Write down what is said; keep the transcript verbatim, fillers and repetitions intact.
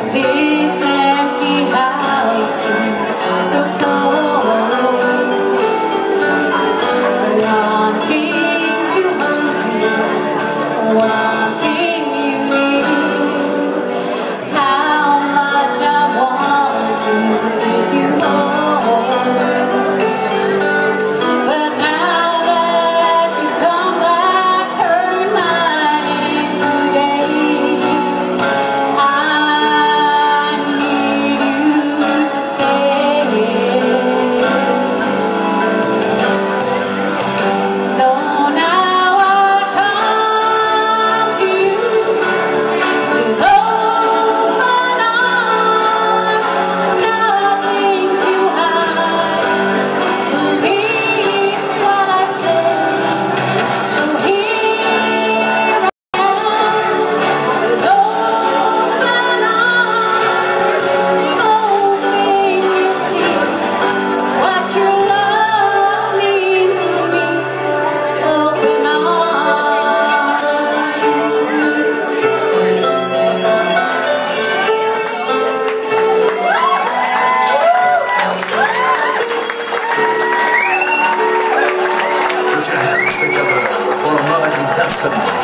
This empty house seems so cold. Wanting to hold you, wanting you near. How much I want to lead you home. But now that you come back, turn mine into days. I need you to stay. So now I come to you with open arms, nothing to hide. Believe what I say. So here I am with open arms, hoping you'll see what your love means to me. Open arms. Put your hands together for another contestant.